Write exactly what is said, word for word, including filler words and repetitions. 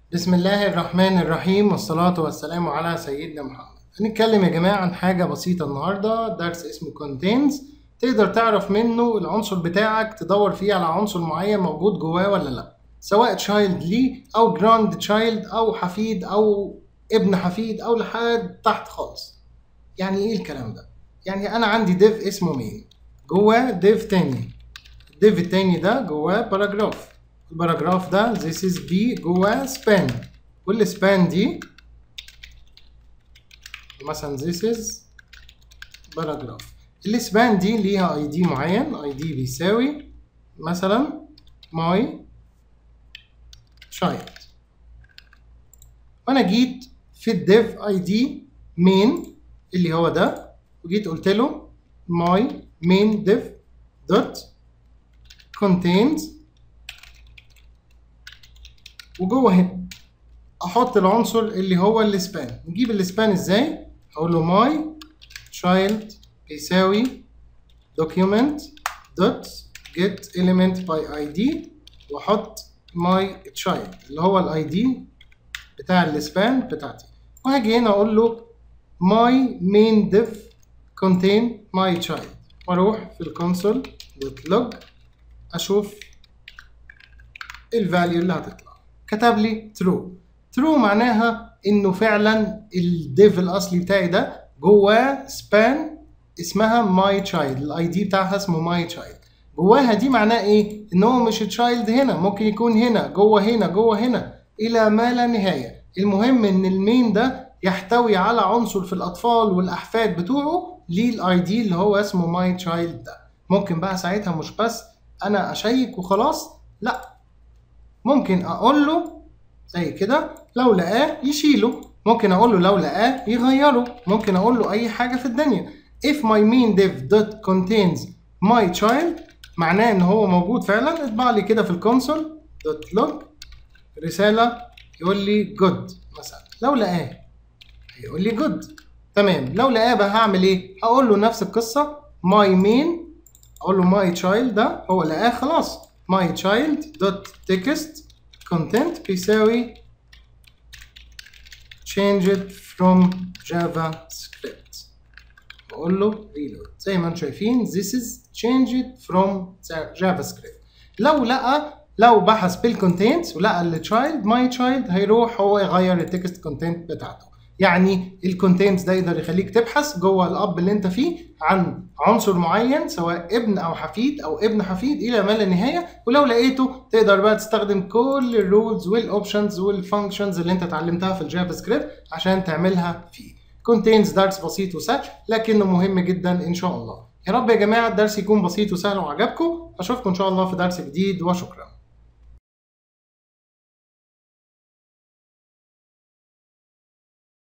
بسم الله الرحمن الرحيم والصلاة والسلام على سيدنا محمد. هنتكلم يا جماعة عن حاجة بسيطة النهاردة، درس اسمه contains. تقدر تعرف منه العنصر بتاعك، تدور فيه على عنصر معين موجود جواه ولا لا، سواء child ليه أو grand child أو حفيد أو ابن حفيد أو لحد تحت خالص. يعني إيه الكلام ده؟ يعني أنا عندي div اسمه main، جواه div تاني، الdiv التاني ده جواه باراجراف، الباراجراف ده this is B جواه span، والسبان دي مثلا this is باراجراف. السبان دي ليها اي دي معين، اي دي بيساوي مثلا my child، وانا جيت في الديف اي دي main اللي هو ده، وجيت قلت له my main div dot contains، وجوه هنا احط العنصر اللي هو السبان. نجيب السبان ازاي؟ هقول له my child بيساوي document dot get element by id، واحط my child اللي هو الاي دي بتاع السبان بتاعتي، وهاجي هنا اقول له my main div contain my child، واروح في الكونسول دوت لوج اشوف الفاليو اللي هتطلع. كتب لي true. true معناها انه فعلا الديف الاصلي بتاعي ده جواه سبان اسمها my child، الاي دي بتاعها اسمه my child. جواها دي معناه ايه؟ ان هو مش child هنا، ممكن يكون هنا جوه هنا جوه هنا الى ما لا نهايه. المهم ان المين ده يحتوي على عنصر في الاطفال والاحفاد بتوعه ليه الاي دي اللي هو اسمه my child ده. ممكن بقى ساعتها مش بس انا اشيك وخلاص، لا، ممكن اقول له زي كده لو لقاه يشيله، ممكن اقول له لو لقاه يغيره، ممكن اقول له اي حاجه في الدنيا. if my main div dot contains my child معناه ان هو موجود فعلا. اطبع لي كده في الكونسول دوت لوج رساله يقول لي good مثلا. لو لقاه هيقول لي good، تمام. لو لقاه بقى هعمل ايه؟ هقول له نفس القصه my main، اقول له my child ده هو لقاه خلاص، my child dot text content بيساوي change it from javascript، بقول له reload. زي ما انتم شايفين this is change it from javascript. لو لقى لو بحث بالكونتنتس ولقى التشايلد my child هيروح هو يغير التكست كونتنت بتاعته. يعني الكونتنتس ده يقدر يخليك تبحث جوه الاب اللي انت فيه عن عنصر معين، سواء ابن او حفيد او ابن حفيد الى ما لا نهايه، ولو لقيته تقدر بقى تستخدم كل الرولز والاوبشنز والفانكشنز اللي انت اتعلمتها في الجافا سكريبت عشان تعملها فيه. كونتينز درس بسيط وسهل لكنه مهم جدا ان شاء الله. يا رب يا جماعه الدرس يكون بسيط وسهل وعجبكم. اشوفكم ان شاء الله في درس جديد، وشكرا.